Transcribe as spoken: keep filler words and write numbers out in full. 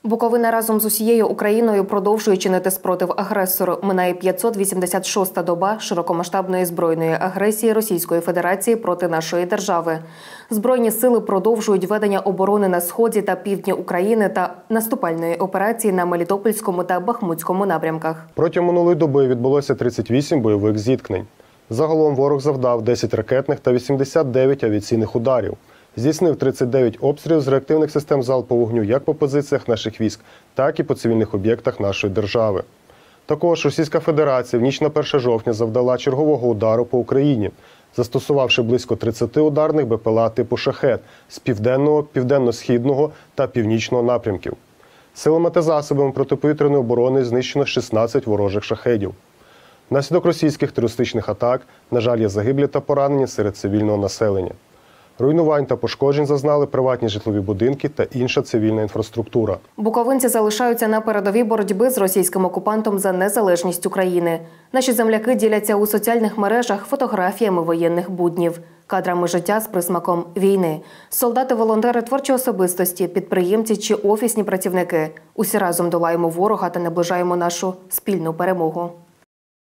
Буковина разом з усією Україною продовжує чинити спротив агресору. Минає п'ятсот вісімдесят шоста доба широкомасштабної збройної агресії Російської Федерації проти нашої держави. Збройні сили продовжують ведення оборони на сході та півдні України та наступальної операції на Мелітопольському та Бахмутському напрямках. Протягом минулої доби відбулося тридцять вісім бойових зіткнень. Загалом ворог завдав десять ракетних та вісімдесят дев'ять авіаційних ударів. Здійснив тридцять дев'ять обстрілів з реактивних систем залпового вогню як по позиціях наших військ, так і по цивільних об'єктах нашої держави. Також Російська Федерація в ніч на перше жовтня завдала чергового удару по Україні, застосувавши близько тридцяти ударних БПЛА типу «Шахед» з південного, південно-східного та північного напрямків. Силами та засобами протиповітряної оборони знищено шістнадцять ворожих «Шахедів». Внаслідок російських терористичних атак, на жаль, є загиблі та поранені серед цивільного населення. Руйнувань та пошкоджень зазнали приватні житлові будинки та інша цивільна інфраструктура. Буковинці залишаються на передовій боротьби з російським окупантом за незалежність України. Наші земляки діляться у соціальних мережах фотографіями воєнних буднів, кадрами життя з присмаком війни. Солдати, волонтери, творчі особистості, підприємці чи офісні працівники – усі разом долаємо ворога та наближаємо нашу спільну перемогу.